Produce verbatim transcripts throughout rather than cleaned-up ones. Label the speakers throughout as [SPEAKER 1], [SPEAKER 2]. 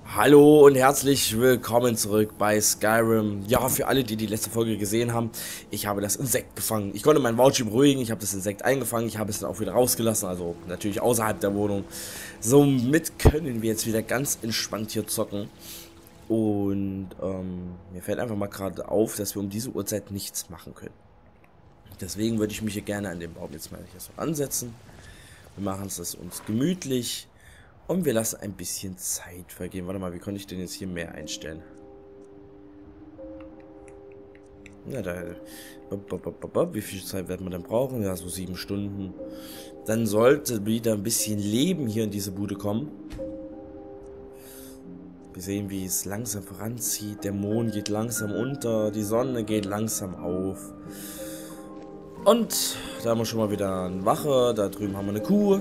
[SPEAKER 1] Hallo und herzlich willkommen zurück bei Skyrim. Ja, für alle, die die letzte Folge gesehen haben, ich habe das Insekt gefangen. Ich konnte meinen Voucher beruhigen, ich habe das Insekt eingefangen, ich habe es dann auch wieder rausgelassen, also natürlich außerhalb der Wohnung. Somit können wir jetzt wieder ganz entspannt hier zocken. Und ähm, mir fällt einfach mal gerade auf, dass wir um diese Uhrzeit nichts machen können. Deswegen würde ich mich hier gerne an dem Baum jetzt mal hier so ansetzen. Wir machen es das uns gemütlich. Und wir lassen ein bisschen Zeit vergehen. Warte mal, wie konnte ich denn jetzt hier mehr einstellen? Ja, da. Wie viel Zeit werden wir denn brauchen? Ja, so sieben Stunden. Dann sollte wieder ein bisschen Leben hier in diese Bude kommen. Wir sehen, wie es langsam voranzieht. Der Mond geht langsam unter. Die Sonne geht langsam auf. Und da haben wir schon mal wieder eine Wache. Da drüben haben wir eine Kuh.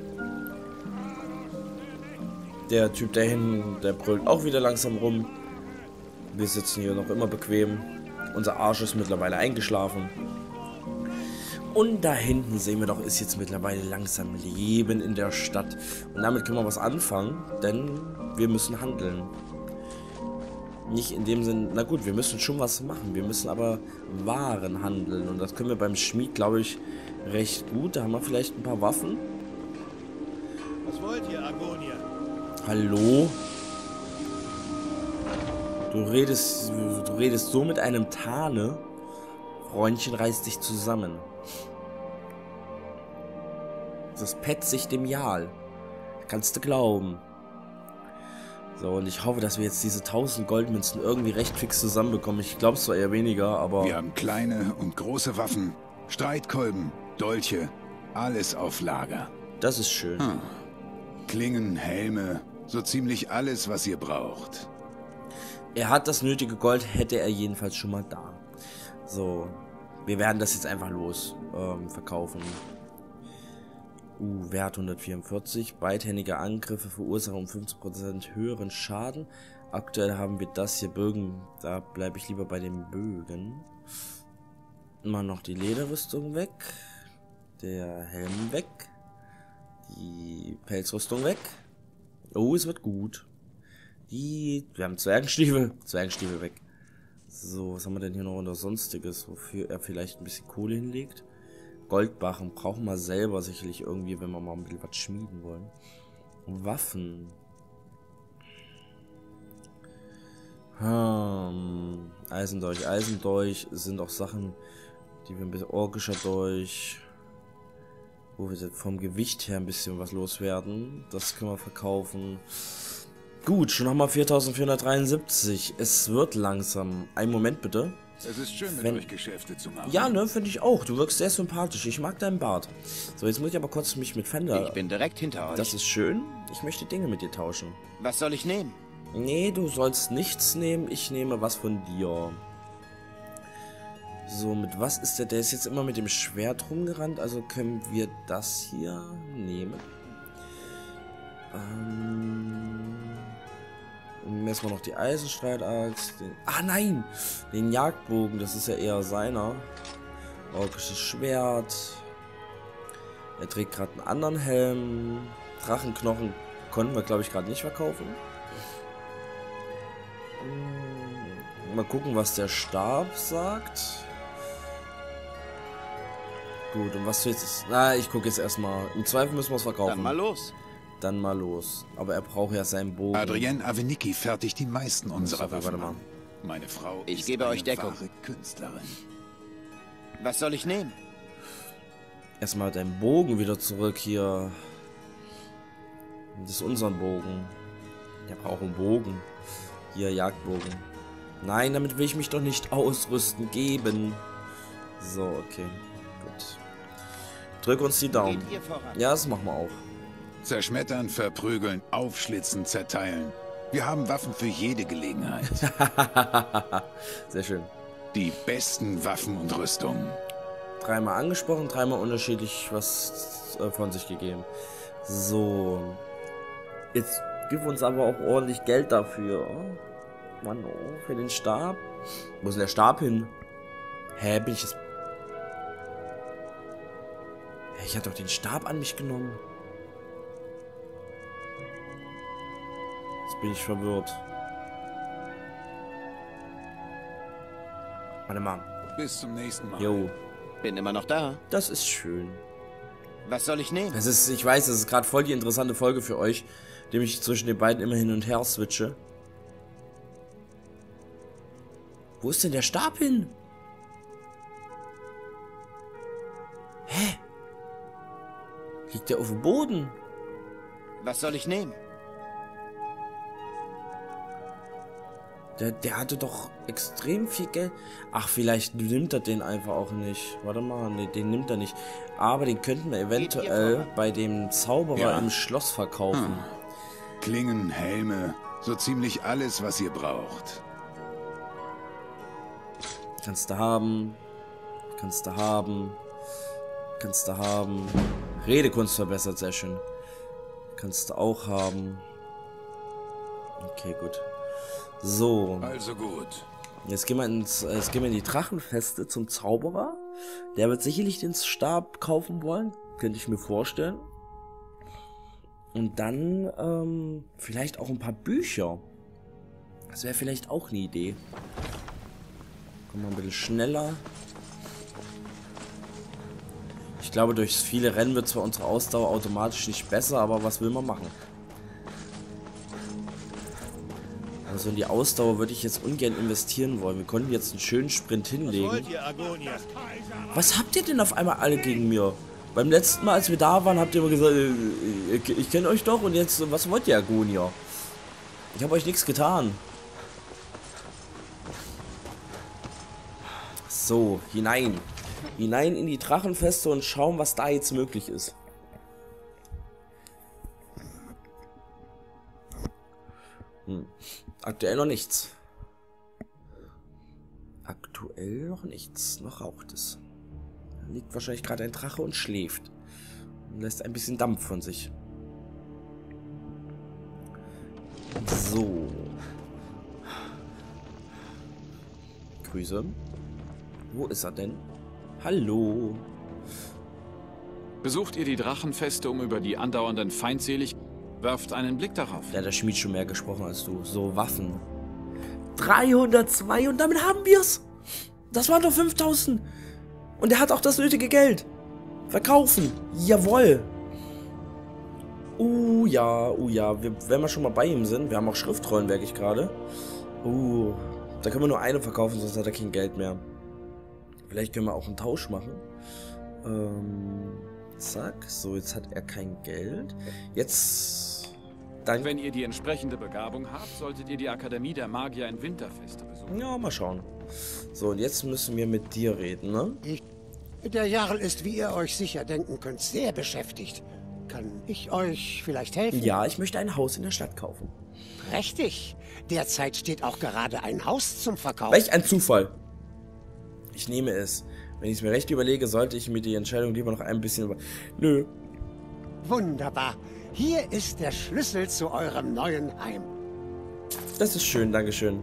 [SPEAKER 1] Der Typ da hinten, der brüllt auch wieder langsam rum. Wir sitzen hier noch immer bequem. Unser Arsch ist mittlerweile eingeschlafen. Und da hinten sehen wir doch, ist jetzt mittlerweile langsam Leben in der Stadt. Und damit können wir was anfangen, denn wir müssen handeln. Nicht in dem Sinn, na gut, wir müssen schon was machen. Wir müssen aber Waren handeln. Und das können wir beim Schmied, glaube ich, recht gut. Da haben wir vielleicht ein paar Waffen.
[SPEAKER 2] Was wollt ihr, Agonia?
[SPEAKER 1] Hallo? Du redest, du redest so mit einem Tane. Freundchen, reiß dich zusammen. Das petzt sich dem Jal. Kannst du glauben. So, und ich hoffe, dass wir jetzt diese tausend Goldmünzen irgendwie recht fix zusammenbekommen. Ich glaube es zwar eher weniger, aber...
[SPEAKER 3] Wir haben kleine und große Waffen, Streitkolben, Dolche, alles auf Lager.
[SPEAKER 1] Das ist schön.
[SPEAKER 3] Hm. Klingen, Helme, so ziemlich alles, was ihr braucht.
[SPEAKER 1] Er hat das nötige Gold, hätte er jedenfalls schon mal da. So, wir werden das jetzt einfach los ähm, verkaufen. Uh, Wert hundertvierundvierzig. Beidhändige Angriffe verursachen um fünfzig Prozent höheren Schaden. Aktuell haben wir das hier, Bögen. Da bleibe ich lieber bei den Bögen. Mal noch die Lederrüstung weg. Der Helm weg. Die Pelzrüstung weg. Oh, es wird gut. Die... Wir haben Zwergenstiefel. Zwergenstiefel weg. So, was haben wir denn hier noch unter Sonstiges, wofür er vielleicht ein bisschen Kohle hinlegt? Goldbarren brauchen wir selber sicherlich irgendwie, wenn wir mal ein bisschen was schmieden wollen. Waffen. Hm. Eisendolch. Eisendolch sind auch Sachen, die wir ein bisschen orkischer Dolch, wo wir vom Gewicht her ein bisschen was loswerden. Das können wir verkaufen. Gut, schon haben wir viertausendvierhundertdreiundsiebzig. Es wird langsam. Einen Moment bitte.
[SPEAKER 3] Es ist schön, mit
[SPEAKER 1] Wenn...
[SPEAKER 3] euch Geschäfte zu machen.
[SPEAKER 1] Ja, ne, finde ich auch. Du wirkst sehr sympathisch. Ich mag deinen Bart. So, jetzt muss ich aber kurz mich mit Fender...
[SPEAKER 4] Ich bin direkt hinter euch.
[SPEAKER 1] Das ist schön. Ich möchte Dinge mit dir tauschen.
[SPEAKER 4] Was soll ich nehmen?
[SPEAKER 1] Nee, du sollst nichts nehmen. Ich nehme was von dir. So, mit was ist der? Der ist jetzt immer mit dem Schwert rumgerannt. Also können wir das hier nehmen. Ähm... Und erstmal noch die Eisenstreitaxt. Den, ah nein! Den Jagdbogen, das ist ja eher seiner. Orkisches Schwert. Er trägt gerade einen anderen Helm. Drachenknochen konnten wir, glaube ich, gerade nicht verkaufen. Mal gucken, was der Stab sagt. Gut, und was du jetzt... Na, ich gucke jetzt erstmal. Im Zweifel müssen wir es verkaufen.
[SPEAKER 4] Dann mal los.
[SPEAKER 1] Dann mal los. Aber er braucht ja seinen Bogen.
[SPEAKER 3] Adrienne Avenicki fertigt die meisten unserer
[SPEAKER 1] Sorry, warte
[SPEAKER 3] Waffen
[SPEAKER 1] mal.
[SPEAKER 3] an. Meine Frau
[SPEAKER 4] Ich
[SPEAKER 3] ist
[SPEAKER 4] gebe
[SPEAKER 3] eine
[SPEAKER 4] euch Deckung.
[SPEAKER 3] wahre Künstlerin.
[SPEAKER 4] Was soll ich nehmen?
[SPEAKER 1] Erstmal deinen Bogen wieder zurück hier. Das ist unser Bogen. Der braucht einen Bogen. Hier, Jagdbogen. Nein, damit will ich mich doch nicht ausrüsten geben. So, okay. Gut. Drück uns die Daumen.
[SPEAKER 4] Geht ihr voran?
[SPEAKER 1] Ja, das machen wir auch.
[SPEAKER 3] Zerschmettern, verprügeln, aufschlitzen, zerteilen. Wir haben Waffen für jede Gelegenheit.
[SPEAKER 1] Sehr schön.
[SPEAKER 3] Die besten Waffen und Rüstungen.
[SPEAKER 1] Dreimal angesprochen, dreimal unterschiedlich was äh, von sich gegeben. So. Jetzt gib uns aber auch ordentlich Geld dafür. Mann, oh, für den Stab. Wo ist denn der Stab hin? Hä, bin ich das... Ich hatte doch den Stab an mich genommen. bin ich verwirrt. Warte mal.
[SPEAKER 3] Bis zum nächsten Mal.
[SPEAKER 1] Jo,
[SPEAKER 4] Bin immer noch da.
[SPEAKER 1] das ist schön.
[SPEAKER 4] Was soll ich nehmen?
[SPEAKER 1] Es ist, ich weiß, es ist gerade voll die interessante Folge für euch, indem ich zwischen den beiden immer hin und her switche. Wo ist denn der Stab hin? Hä? Liegt der auf dem Boden?
[SPEAKER 4] Was soll ich nehmen?
[SPEAKER 1] Der, der hatte doch extrem viel Geld. Ach, vielleicht nimmt er den einfach auch nicht. Warte mal, nee, den nimmt er nicht. Aber den könnten wir eventuell bei dem Zauberer
[SPEAKER 3] Ja.
[SPEAKER 1] im Schloss verkaufen.
[SPEAKER 3] Hm. Klingen, Helme, so ziemlich alles, was ihr braucht.
[SPEAKER 1] Kannst du haben. Kannst du haben. Kannst du haben. Redekunst verbessert, sehr schön. Kannst du auch haben. Okay, gut. So.
[SPEAKER 3] Also gut.
[SPEAKER 1] Jetzt gehen wir ins, äh, jetzt gehen wir in die Drachenfeste zum Zauberer. Der wird sicherlich den Stab kaufen wollen. Könnte ich mir vorstellen. Und dann, ähm, vielleicht auch ein paar Bücher. Das wäre vielleicht auch eine Idee. Kommen wir ein bisschen schneller. Ich glaube, durch viele Rennen wird zwar unsere Ausdauer automatisch nicht besser, aber was will man machen? Also in die Ausdauer würde ich jetzt ungern investieren wollen. Wir konnten jetzt einen schönen Sprint hinlegen.
[SPEAKER 2] Was wollt ihr, Agonia?
[SPEAKER 1] Was habt ihr denn auf einmal alle gegen mir? Beim letzten Mal, als wir da waren, habt ihr immer gesagt, äh, ich, ich kenne euch doch und jetzt, was wollt ihr, Agonia? Ich habe euch nichts getan. So, hinein. Hinein in die Drachenfeste und schauen, was da jetzt möglich ist. Hm. Aktuell noch nichts. Aktuell noch nichts. Noch raucht es. Da liegt wahrscheinlich gerade ein Drache und schläft. Und lässt ein bisschen Dampf von sich. So. Grüße. Wo ist er denn? Hallo.
[SPEAKER 5] Besucht ihr die Drachenfeste, um über die andauernden feindselig... Werft einen Blick darauf.
[SPEAKER 1] Der hat der Schmied schon mehr gesprochen als du. So, Waffen. dreihundertzwei und damit haben wir's. Das waren doch fünftausend. Und er hat auch das nötige Geld. Verkaufen. Jawohl. Uh, ja, uh, ja. Wir, wenn wir schon mal bei ihm sind, wir haben auch Schriftrollen, merke ich gerade. Uh, da können wir nur eine verkaufen, sonst hat er kein Geld mehr. Vielleicht können wir auch einen Tausch machen. Ähm, zack. So, jetzt hat er kein Geld. Jetzt... Dann
[SPEAKER 5] Wenn ihr die entsprechende Begabung habt, solltet ihr die Akademie der Magier in Winterfeste besuchen.
[SPEAKER 1] ja, mal schauen. So, und jetzt müssen wir mit dir reden, ne?
[SPEAKER 6] Der Jarl ist, wie ihr euch sicher denken könnt, sehr beschäftigt. Kann ich euch vielleicht helfen?
[SPEAKER 1] Ja, ich möchte ein Haus in der Stadt kaufen.
[SPEAKER 6] Prächtig. Derzeit steht auch gerade ein Haus zum Verkauf.
[SPEAKER 1] Welch ein Zufall. Ich nehme es. Wenn ich es mir recht überlege, sollte ich mir die Entscheidung lieber noch ein bisschen über... Nö.
[SPEAKER 6] Wunderbar. Hier ist der Schlüssel zu eurem neuen Heim.
[SPEAKER 1] Das ist schön, dankeschön.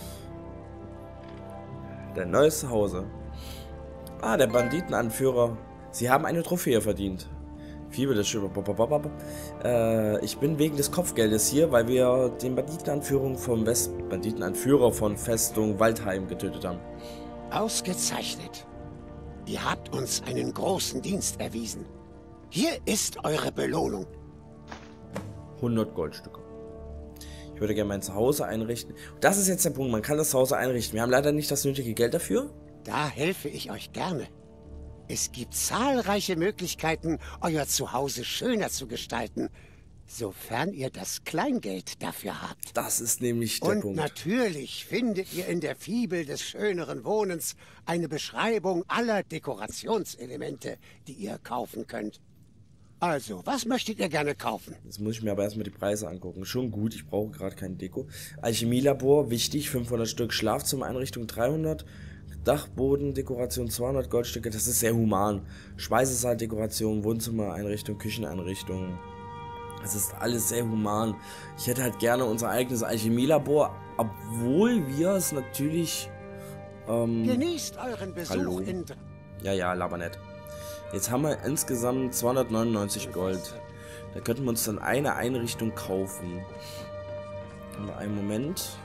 [SPEAKER 1] Dein neues Zuhause. Ah, der Banditenanführer. Sie haben eine Trophäe verdient. Fieber des Schöner. Äh, ich bin wegen des Kopfgeldes hier, weil wir den Banditenanführer vom West Banditenanführer von Festung Waldheim getötet haben.
[SPEAKER 6] Ausgezeichnet. Ihr habt uns einen großen Dienst erwiesen. Hier ist eure Belohnung.
[SPEAKER 1] hundert Goldstücke. Ich würde gerne mein Zuhause einrichten. Das ist jetzt der Punkt, man kann das Zuhause einrichten. Wir haben leider nicht das nötige Geld dafür.
[SPEAKER 6] Da helfe ich euch gerne. Es gibt zahlreiche Möglichkeiten, euer Zuhause schöner zu gestalten, sofern ihr das Kleingeld dafür habt.
[SPEAKER 1] Das ist nämlich der
[SPEAKER 6] Und
[SPEAKER 1] Punkt.
[SPEAKER 6] natürlich findet ihr in der Fibel des schöneren Wohnens eine Beschreibung aller Dekorationselemente, die ihr kaufen könnt. Also, was möchtet ihr gerne kaufen?
[SPEAKER 1] Jetzt muss ich mir aber erstmal die Preise angucken. Schon gut, ich brauche gerade kein Deko. Alchemielabor, wichtig, fünfhundert Stück. Schlafzimmereinrichtung dreihundert. Dachbodendekoration zweihundert Goldstücke, das ist sehr human. Speisesaaldekoration, Wohnzimmereinrichtung, Kücheneinrichtung. Das ist alles sehr human. Ich hätte halt gerne unser eigenes Alchemielabor, obwohl wir es natürlich... Ähm,
[SPEAKER 6] Genießt euren Besuch
[SPEAKER 1] hallo?
[SPEAKER 6] in...
[SPEAKER 1] Ja, ja, laber nicht. Jetzt haben wir insgesamt zweihundertneunundneunzig Gold. Da könnten wir uns dann eine Einrichtung kaufen. Aber einen Moment.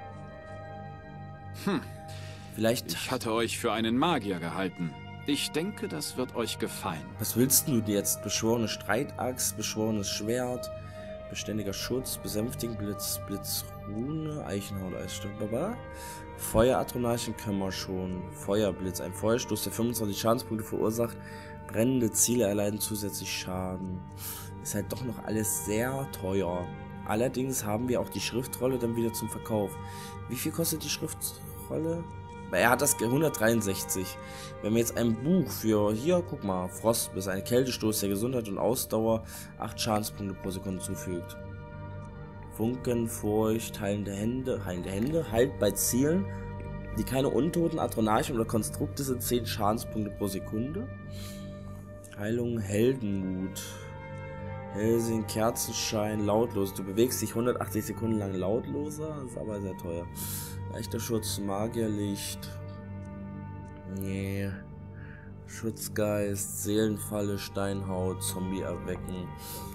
[SPEAKER 5] Hm.
[SPEAKER 1] Vielleicht...
[SPEAKER 5] Ich hatte euch für einen Magier gehalten. Ich denke, das wird euch gefallen.
[SPEAKER 1] Was willst du jetzt? Beschworene Streitaxt, beschworenes Schwert, beständiger Schutz, besänftigen, Blitz, Blitzrune, Eichenhaut, Eissturm, baba. Feueratronarchen können wir schon. Feuerblitz, ein Feuerstoß, der fünfundzwanzig Schadenspunkte verursacht. Brennende Ziele erleiden zusätzlich Schaden. Ist halt doch noch alles sehr teuer. Allerdings haben wir auch die Schriftrolle dann wieder zum Verkauf. Wie viel kostet die Schriftrolle? Er hat das hundertdreiundsechzig. Wenn wir jetzt ein Buch für, hier, guck mal, Frostbiss, ein Kältestoß der Gesundheit und Ausdauer, acht Schadenspunkte pro Sekunde zufügt. Funken, Furcht, heilende Hände, heilende Hände, heilt bei Zielen, die keine Untoten, Atronarchen oder Konstrukte sind, zehn Schadenspunkte pro Sekunde. Heilung, Heldenmut. Hellsehen, Kerzenschein, lautlos. Du bewegst dich hundertachtzig Sekunden lang lautloser, das ist aber sehr teuer. Leichter Schutz, Magierlicht. Nee. Schutzgeist, Seelenfalle, Steinhaut, Zombie erwecken.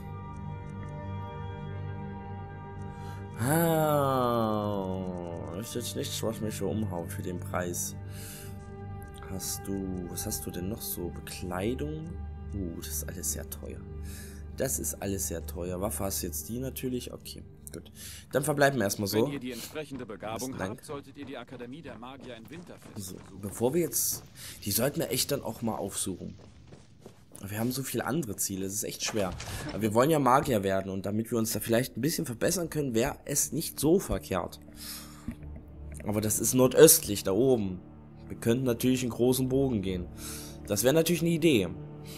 [SPEAKER 1] Ah, das ist jetzt nichts, was mich so umhaut für den Preis. Hast du, was hast du denn noch so? Bekleidung? Uh, das ist alles sehr teuer. Das ist alles sehr teuer. Waffe hast du jetzt die natürlich? Okay, gut. Dann verbleiben wir erstmal so.
[SPEAKER 5] Wenn ihr die entsprechende Begabung habt, solltet ihr die Akademie der Magier in Winterfest
[SPEAKER 1] so,
[SPEAKER 5] besuchen.
[SPEAKER 1] Bevor wir jetzt... Die sollten wir echt dann auch mal aufsuchen. Wir haben so viele andere Ziele, es ist echt schwer. Aber wir wollen ja Magier werden und damit wir uns da vielleicht ein bisschen verbessern können, wäre es nicht so verkehrt. Aber das ist nordöstlich, da oben. Wir könnten natürlich einen großen Bogen gehen. Das wäre natürlich eine Idee.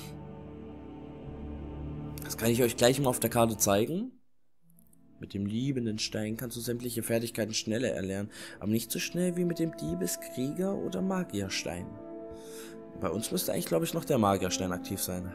[SPEAKER 1] Das kann ich euch gleich mal auf der Karte zeigen. Mit dem liebenden Stein kannst du sämtliche Fertigkeiten schneller erlernen, aber nicht so schnell wie mit dem Diebes-, Krieger- oder Magierstein. Bei uns müsste eigentlich, glaube ich, noch der Magierstein aktiv sein.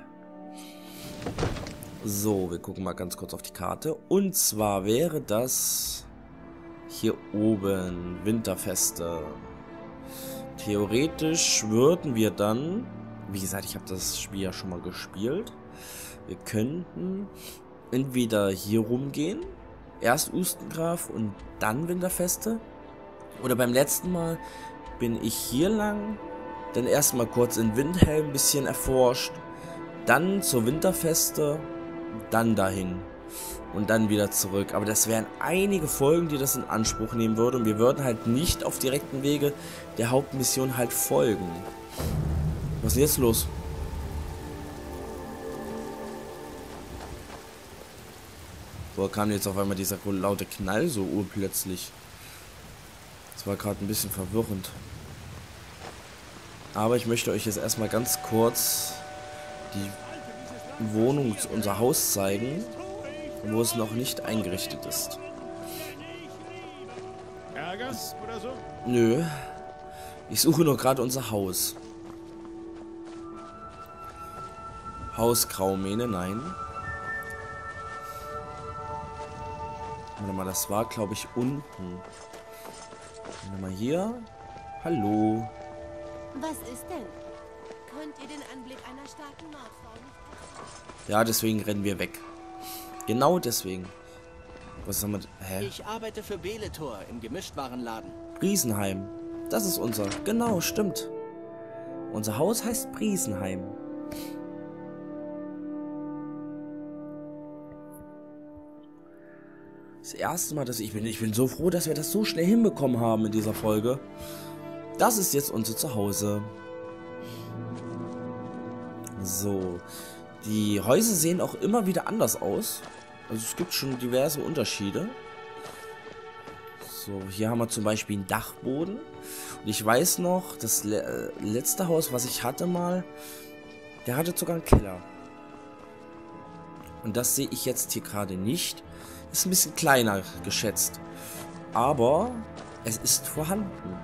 [SPEAKER 1] So, wir gucken mal ganz kurz auf die Karte. Und zwar wäre das hier oben, Winterfeste. Theoretisch würden wir dann, wie gesagt, ich habe das Spiel ja schon mal gespielt. Wir könnten entweder hier rumgehen, erst Ustengraf und dann Winterfeste. Oder beim letzten Mal bin ich hier lang, dann erstmal kurz in Windhelm ein bisschen erforscht, dann zur Winterfeste, dann dahin und dann wieder zurück. Aber das wären einige Folgen, die das in Anspruch nehmen würden und wir würden halt nicht auf direkten Wege der Hauptmission halt folgen. Was ist denn jetzt los? Wo kam jetzt auf einmal dieser laute Knall so urplötzlich? Das war gerade ein bisschen verwirrend. Aber ich möchte euch jetzt erstmal ganz kurz die Wohnung, unser Haus zeigen, wo es noch nicht eingerichtet ist.
[SPEAKER 2] Ärger's oder so?
[SPEAKER 1] Nö. Ich suche nur gerade unser Haus. Haus Graumähne, nein. Warte mal, das war, glaube ich, unten. Warte mal hier. Hallo.
[SPEAKER 7] Was ist denn? Könnt ihr den Anblick einer starken Nordfrau nicht...
[SPEAKER 1] Ja, deswegen rennen wir weg. Genau deswegen. Was haben wir... Hä?
[SPEAKER 8] Ich arbeite für Beletor im Gemischtwarenladen.
[SPEAKER 1] Briesenheim. Das ist unser... Genau, stimmt. Unser Haus heißt Briesenheim. Das erste Mal, dass ich bin... Ich bin so froh, dass wir das so schnell hinbekommen haben in dieser Folge. Das ist jetzt unser Zuhause. So. Die Häuser sehen auch immer wieder anders aus. Also es gibt schon diverse Unterschiede. So, hier haben wir zum Beispiel einen Dachboden. Und ich weiß noch, das le letzte Haus, was ich hatte mal, der hatte sogar einen Keller. Und das sehe ich jetzt hier gerade nicht. Ist ein bisschen kleiner geschätzt. Aber es ist vorhanden.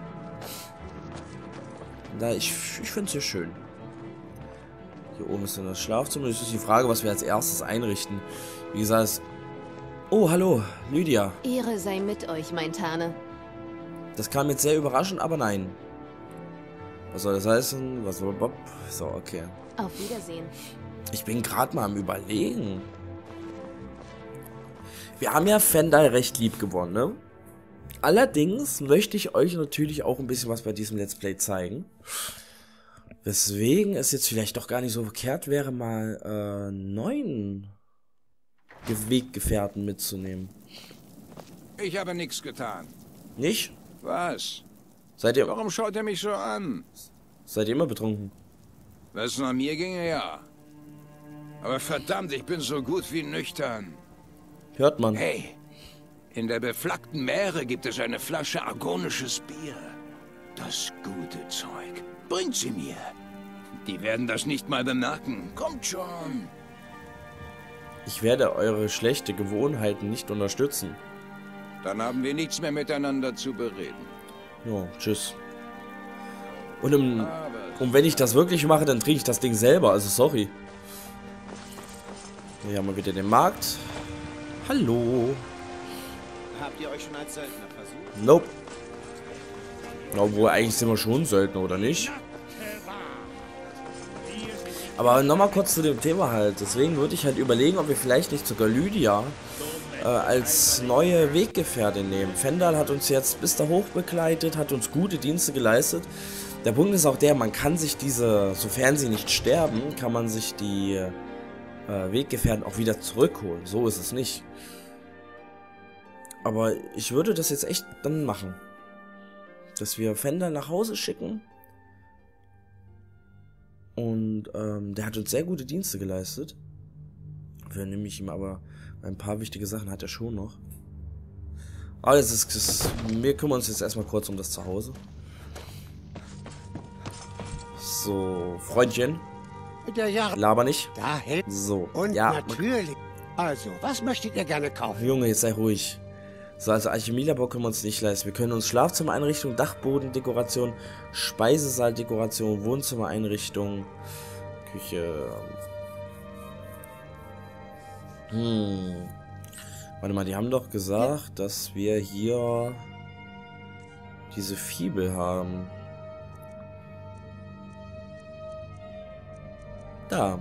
[SPEAKER 1] Da ich ich finde es hier schön. Hier oben ist dann das Schlafzimmer. Das ist die Frage, was wir als erstes einrichten. Wie gesagt, es oh, hallo, Lydia.
[SPEAKER 7] Ehre sei mit euch, mein Tane.
[SPEAKER 1] Das kam jetzt sehr überraschend, aber nein. Was soll das heißen? Was soll Bob? So, okay.
[SPEAKER 7] Auf Wiedersehen.
[SPEAKER 1] Ich bin gerade mal am Überlegen. wir haben ja Fendal recht lieb gewonnen, ne? Allerdings möchte ich euch natürlich auch ein bisschen was bei diesem Let's Play zeigen. Weswegen es jetzt vielleicht doch gar nicht so verkehrt wäre, mal äh, neuen Weggefährten mitzunehmen.
[SPEAKER 3] Ich habe nichts getan.
[SPEAKER 1] Nicht?
[SPEAKER 3] Was?
[SPEAKER 1] Seid ihr,
[SPEAKER 3] Warum schaut er mich so an?
[SPEAKER 1] seid ihr immer betrunken?
[SPEAKER 3] Wenn es nach mir ginge, ja. Aber verdammt, ich bin so gut wie nüchtern.
[SPEAKER 1] Hört man.
[SPEAKER 3] Hey, in der beflaggten Meere gibt es eine Flasche argonisches Bier. Das gute Zeug. Bringt sie mir. Die werden das nicht mal bemerken. Kommt schon.
[SPEAKER 1] Ich werde eure schlechte Gewohnheiten nicht unterstützen.
[SPEAKER 3] Dann haben wir nichts mehr miteinander zu bereden.
[SPEAKER 1] Ja, tschüss. Und, im, und wenn ich das wirklich mache, dann trinke ich das Ding selber, also sorry. Hier haben wir wieder den Markt. Hallo.
[SPEAKER 4] Habt ihr euch schon als Söldner versucht?
[SPEAKER 1] Nope. Obwohl, eigentlich sind wir schon Söldner, oder nicht? Aber nochmal kurz zu dem Thema halt. Deswegen würde ich halt überlegen, ob wir vielleicht nicht sogar Lydia äh, als neue Weggefährtin nehmen. Fendal hat uns jetzt bis da hoch begleitet, hat uns gute Dienste geleistet. Der Punkt ist auch der, man kann sich diese, sofern sie nicht sterben, kann man sich die äh, Weggefährten auch wieder zurückholen. So ist es nicht. Aber ich würde das jetzt echt dann machen. Dass wir Fendal nach Hause schicken. Und ähm, der hat uns sehr gute Dienste geleistet. Wir nehme ich ihm aber ein paar wichtige Sachen hat er schon noch. Aber das ist, das, wir kümmern uns jetzt erstmal kurz um das Zuhause. So, Freundchen.
[SPEAKER 6] Der Jahr
[SPEAKER 1] Laber nicht.
[SPEAKER 6] da hält.
[SPEAKER 1] So,
[SPEAKER 6] Und
[SPEAKER 1] ja.
[SPEAKER 6] natürlich. Also, was möchtet ihr gerne kaufen?
[SPEAKER 1] Junge, jetzt sei ruhig. So, also Alchemielabor können wir uns nicht leisten. Wir können uns Schlafzimmereinrichtung, Dachbodendekoration, Speisesaaldekoration, Wohnzimmereinrichtung, Küche. Hm. Warte mal, die haben doch gesagt, dass wir hier diese Fibel haben. Da.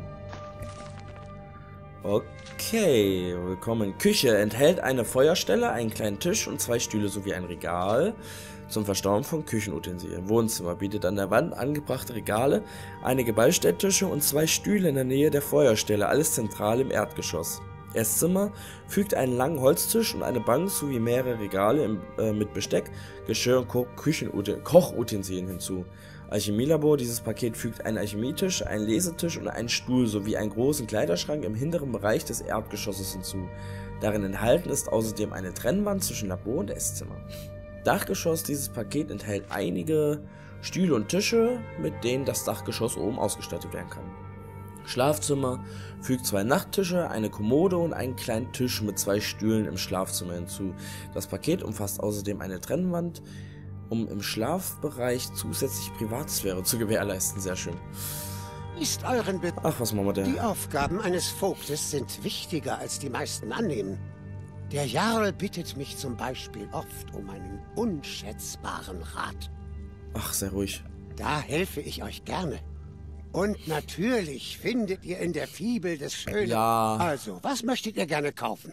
[SPEAKER 1] Okay, willkommen. Küche enthält eine Feuerstelle, einen kleinen Tisch und zwei Stühle sowie ein Regal zum Verstauen von Küchenutensilien. Wohnzimmer bietet an der Wand angebrachte Regale, einige Beistelltische und zwei Stühle in der Nähe der Feuerstelle, alles zentral im Erdgeschoss. Esszimmer fügt einen langen Holztisch und eine Bank sowie mehrere Regale im, äh, mit Besteck, Geschirr und Ko Küchenuten Kochutensilien hinzu. Alchemielabor, dieses Paket fügt einen Alchemietisch, einen Lesetisch und einen Stuhl sowie einen großen Kleiderschrank im hinteren Bereich des Erdgeschosses hinzu. Darin enthalten ist außerdem eine Trennwand zwischen Labor und Esszimmer. Dachgeschoss, dieses Paket enthält einige Stühle und Tische, mit denen das Dachgeschoss oben ausgestattet werden kann. Schlafzimmer fügt zwei Nachttische, eine Kommode und einen kleinen Tisch mit zwei Stühlen im Schlafzimmer hinzu. Das Paket umfasst außerdem eine Trennwand, um im Schlafbereich zusätzlich Privatsphäre zu gewährleisten. Sehr schön.
[SPEAKER 6] Ist euren Be
[SPEAKER 1] Ach, was machen wir denn?
[SPEAKER 6] Die Aufgaben eines Vogtes sind wichtiger, als die meisten annehmen. Der Jarl bittet mich zum Beispiel oft um einen unschätzbaren Rat.
[SPEAKER 1] Ach, sehr ruhig.
[SPEAKER 6] Da helfe ich euch gerne. Und natürlich findet ihr in der Fibel des Schönen...
[SPEAKER 1] Ja.
[SPEAKER 6] Also, was möchtet ihr gerne kaufen?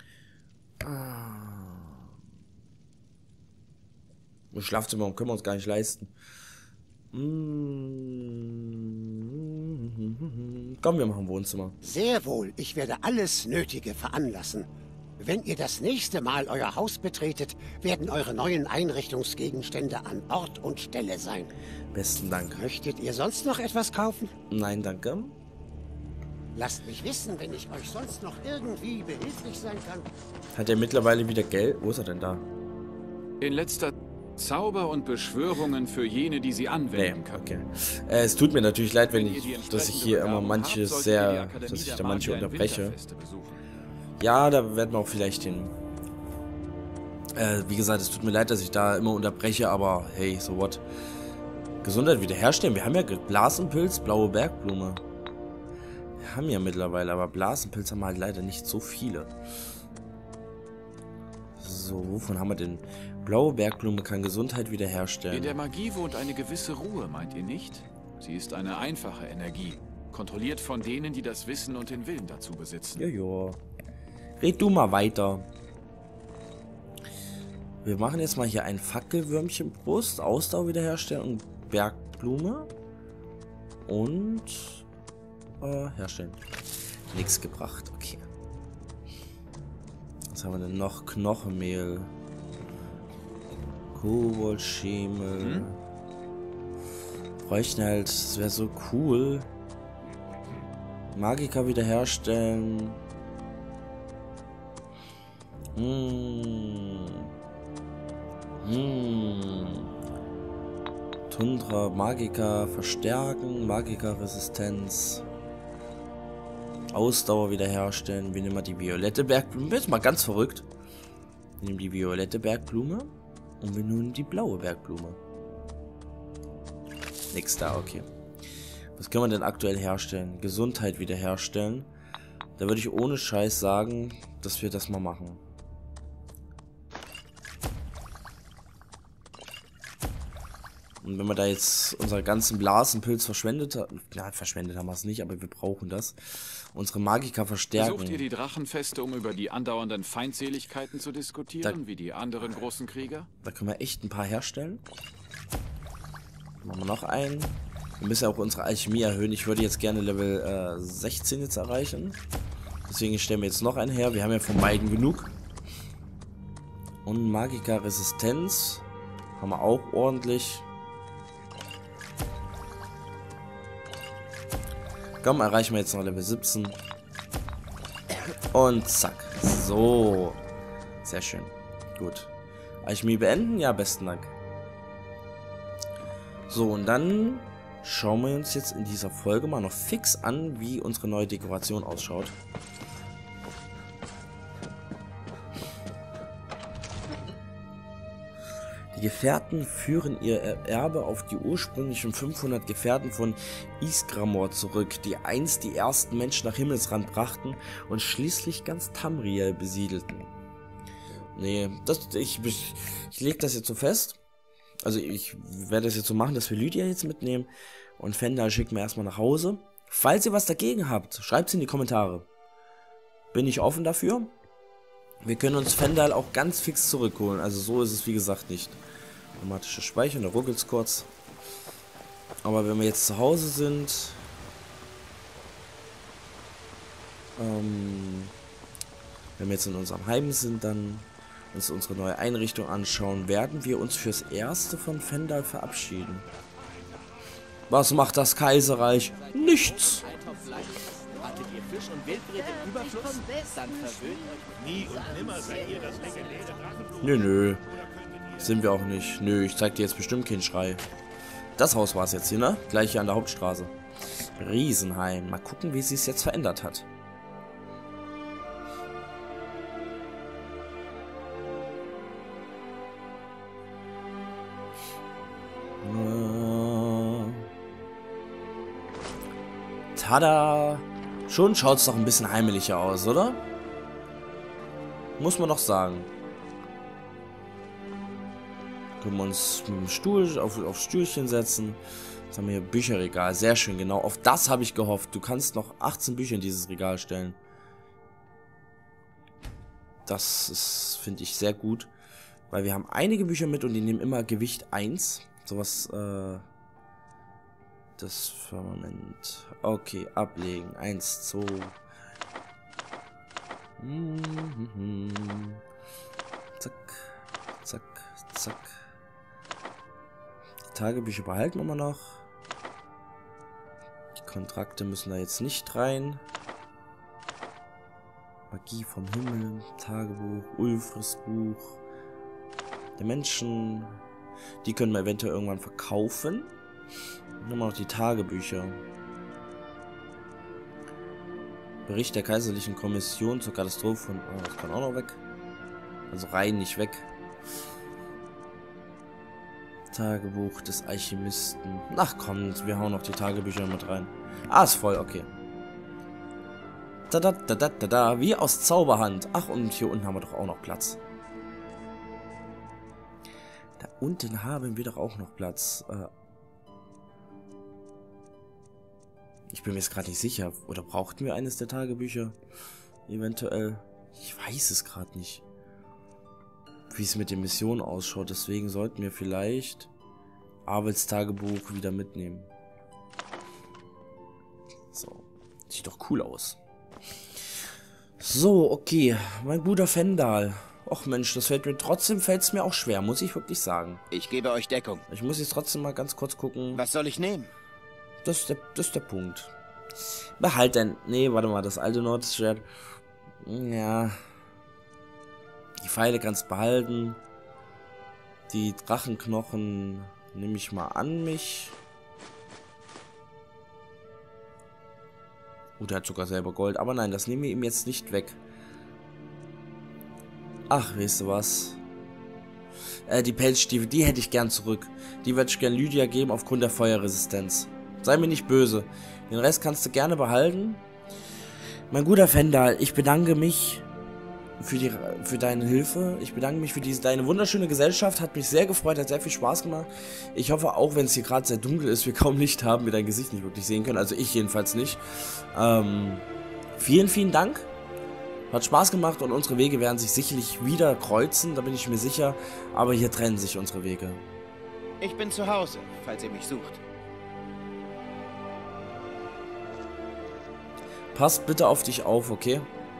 [SPEAKER 1] Das Schlafzimmer können wir uns gar nicht leisten. Mm-hmm. Komm, wir machen Wohnzimmer.
[SPEAKER 6] Sehr wohl, ich werde alles Nötige veranlassen. Wenn ihr das nächste Mal euer Haus betretet, werden eure neuen Einrichtungsgegenstände an Ort und Stelle sein.
[SPEAKER 1] Besten Dank.
[SPEAKER 6] Möchtet ihr sonst noch etwas kaufen?
[SPEAKER 1] Nein, danke.
[SPEAKER 6] Lasst mich wissen, wenn ich euch sonst noch irgendwie behilflich sein kann.
[SPEAKER 1] Hat er mittlerweile wieder Geld? Wo ist er denn da?
[SPEAKER 5] In letzter Zauber und Beschwörungen für jene, die sie anwenden
[SPEAKER 1] Nee,
[SPEAKER 5] können.
[SPEAKER 1] okay. Äh, es tut mir natürlich leid, wenn
[SPEAKER 5] Wenn ihr
[SPEAKER 1] ich,
[SPEAKER 5] die
[SPEAKER 1] dass ich
[SPEAKER 5] entsprechende
[SPEAKER 1] hier immer
[SPEAKER 5] Begabung
[SPEAKER 1] manches
[SPEAKER 5] habt, solltet ihr die
[SPEAKER 1] sehr,
[SPEAKER 5] Akademie
[SPEAKER 1] dass ich
[SPEAKER 5] der
[SPEAKER 1] da manche
[SPEAKER 5] Magier in
[SPEAKER 1] unterbreche.
[SPEAKER 5] Winterfeste besuchen.
[SPEAKER 1] Ja, da werden wir auch vielleicht hin. Äh, wie gesagt, es tut mir leid, dass ich da immer unterbreche, aber hey, so what? Gesundheit wiederherstellen. Wir haben ja Blasenpilz, blaue Bergblume. Wir haben ja mittlerweile, aber Blasenpilz haben wir halt leider nicht so viele. So, wovon haben wir denn? Blaue Bergblume kann Gesundheit wiederherstellen.
[SPEAKER 5] In der Magie wohnt eine gewisse Ruhe, meint ihr nicht? Sie ist eine einfache Energie, kontrolliert von denen, die das Wissen und den Willen dazu besitzen.
[SPEAKER 1] Jojo. Red du mal weiter. Wir machen jetzt mal hier ein Fackelwürmchenbrust, Ausdauer wiederherstellen und Bergblume. Und äh, herstellen. Nichts gebracht, okay. Was haben wir denn noch? Knochenmehl. Koboldschemel. Hm? Bräuchten halt, das wäre so cool. Magika wiederherstellen. Hm. Hm. Tundra, Magika verstärken, Magika-Resistenz. Ausdauer wiederherstellen. Wir nehmen mal die violette Bergblume. Jetzt mal ganz verrückt. Wir nehmen die violette Bergblume und wir nehmen die blaue Bergblume. Nix da, okay. Was können wir denn aktuell herstellen? Gesundheit wiederherstellen. Da würde ich ohne Scheiß sagen, dass wir das mal machen. Und wenn wir da jetzt unseren ganzen Blasenpilz verschwendet haben, ja, verschwendet haben wir es nicht, aber wir brauchen das. Unsere Magika verstärken.
[SPEAKER 5] Besucht ihr die Drachenfeste, um über die andauernden Feindseligkeiten zu diskutieren, da, wie die anderen großen Krieger?
[SPEAKER 1] Da können wir echt ein paar herstellen. Machen wir noch einen. Wir müssen ja auch unsere Alchemie erhöhen. Ich würde jetzt gerne Level äh, sechzehn jetzt erreichen. Deswegen stellen wir jetzt noch einen her. Wir haben ja von beiden genug. Und Magika Resistenz haben wir auch ordentlich. Komm, erreichen wir jetzt noch Level siebzehn. Und zack. So. Sehr schön. Gut. Alchemie beenden? Ja, besten Dank. So, und dann schauen wir uns jetzt in dieser Folge mal noch fix an, wie unsere neue Dekoration ausschaut. Die Gefährten führen ihr Erbe auf die ursprünglichen fünfhundert Gefährten von Ysgramor zurück, die einst die ersten Menschen nach Himmelsrand brachten und schließlich ganz Tamriel besiedelten. Nee, das, ich, ich, ich lege das jetzt so fest. Also ich werde das jetzt so machen, dass wir Lydia jetzt mitnehmen und Fendal schicken wir erstmal nach Hause. Falls ihr was dagegen habt, schreibt es in die Kommentare. Bin ich offen dafür. Wir können uns Fendal auch ganz fix zurückholen, also so ist es wie gesagt nicht. Automatische Speichern, da ruckelt es kurz. Aber wenn wir jetzt zu Hause sind, ähm, wenn wir jetzt in unserem Heim sind, dann uns unsere neue Einrichtung anschauen, werden wir uns fürs Erste von Fendal verabschieden. Was macht das Kaiserreich? Nichts! Nö, nö. Sind wir auch nicht. Nö, ich zeig dir jetzt bestimmt keinen Schrei. Das Haus war es jetzt hier, ne? Gleich hier an der Hauptstraße. Riesenheim. Mal gucken, wie sie es jetzt verändert hat. Tada! Schon schaut es doch ein bisschen heimeliger aus, oder? Muss man doch sagen. Können wir uns mit dem Stuhl auf, aufs Stühlchen setzen. Jetzt haben wir hier Bücherregal. Sehr schön, genau. Auf das habe ich gehofft. Du kannst noch achtzehn Bücher in dieses Regal stellen. Das ist, finde ich, sehr gut. Weil wir haben einige Bücher mit und die nehmen immer Gewicht eins. Sowas, äh... das Firmament. Okay, ablegen. eins, zwei. Mhm. Zack, zack, zack. Die Tagebücher behalten wir mal noch. Die Kontrakte müssen da jetzt nicht rein. Magie vom Himmel, Tagebuch, Ulfres Buch. Der Menschen. Die können wir eventuell irgendwann verkaufen. Dann haben wir noch die Tagebücher. Bericht der Kaiserlichen Kommission zur Katastrophe von... Oh, das kann auch noch weg. Also rein, nicht weg. Tagebuch des Alchemisten. Ach komm, wir hauen noch die Tagebücher mit rein. Ah, ist voll, okay. Da da da da da da, wie aus Zauberhand. Ach, und hier unten haben wir doch auch noch Platz. Da unten haben wir doch auch noch Platz. Äh, Ich bin mir jetzt gerade nicht sicher. Oder brauchten wir eines der Tagebücher? Eventuell. Ich weiß es gerade nicht, wie es mit den Missionen ausschaut. Deswegen sollten wir vielleicht Arwels Tagebuch wieder mitnehmen. So. Sieht doch cool aus. So, okay. Mein guter Fendal. Och Mensch, das fällt mir trotzdem, fällt es mir auch schwer, muss ich wirklich sagen.
[SPEAKER 4] Ich gebe euch Deckung.
[SPEAKER 1] Ich muss jetzt trotzdem mal ganz kurz gucken.
[SPEAKER 4] Was soll ich nehmen?
[SPEAKER 1] Das ist der, das ist der Punkt. Behalt dein... Nee, warte mal, das alte Nordschwert. Ja. Die Pfeile kannst behalten. Die Drachenknochen nehme ich mal an mich. Oh, der hat sogar selber Gold. Aber nein, das nehmen wir ihm jetzt nicht weg. Ach, weißt du was? Äh, die Pelzstiefel, die hätte ich gern zurück. Die würde ich gern Lydia geben aufgrund der Feuerresistenz. Sei mir nicht böse. Den Rest kannst du gerne behalten. Mein guter Fendal, ich bedanke mich für, die, für deine Hilfe. Ich bedanke mich für diese, deine wunderschöne Gesellschaft. Hat mich sehr gefreut, hat sehr viel Spaß gemacht. Ich hoffe, auch wenn es hier gerade sehr dunkel ist, wir kaum Licht haben, wir dein Gesicht nicht wirklich sehen können. Also ich jedenfalls nicht. Ähm, vielen, vielen Dank. Hat Spaß gemacht und unsere Wege werden sich sicherlich wieder kreuzen, da bin ich mir sicher. Aber hier trennen sich unsere Wege.
[SPEAKER 4] Ich bin zu Hause, falls ihr mich sucht.
[SPEAKER 1] Passt bitte auf dich auf, okay?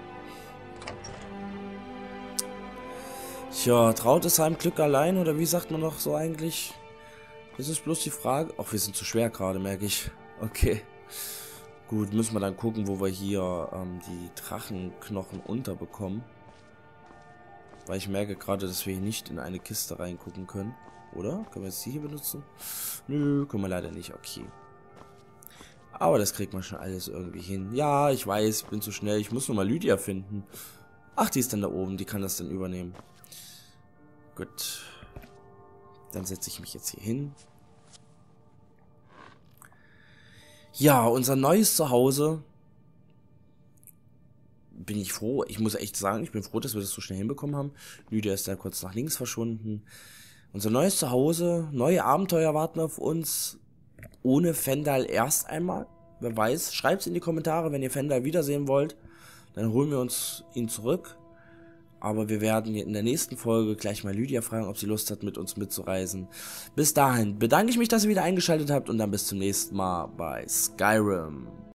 [SPEAKER 1] Tja, traut es seinem Glück allein oder wie sagt man doch so eigentlich? Das ist bloß die Frage. Ach, wir sind zu schwer gerade, merke ich. Okay. Gut, müssen wir dann gucken, wo wir hier ähm, die Drachenknochen unterbekommen. Weil ich merke gerade, dass wir hier nicht in eine Kiste reingucken können. Oder? Können wir jetzt die hier benutzen? Nö, können wir leider nicht. Okay. Aber das kriegt man schon alles irgendwie hin. Ja, ich weiß, ich bin zu schnell. Ich muss nur mal Lydia finden. Ach, die ist dann da oben. Die kann das dann übernehmen. Gut. Dann setze ich mich jetzt hier hin. Ja, unser neues Zuhause. Bin ich froh. Ich muss echt sagen, ich bin froh, dass wir das so schnell hinbekommen haben. Lydia ist da kurz nach links verschwunden. Unser neues Zuhause. Neue Abenteuer warten auf uns. Ohne Fendal erst einmal. Wer weiß. Schreibt es in die Kommentare, wenn ihr Fendal wiedersehen wollt. Dann holen wir uns ihn zurück. Aber wir werden in der nächsten Folge gleich mal Lydia fragen, ob sie Lust hat, mit uns mitzureisen. Bis dahin bedanke ich mich, dass ihr wieder eingeschaltet habt und dann bis zum nächsten Mal bei Skyrim.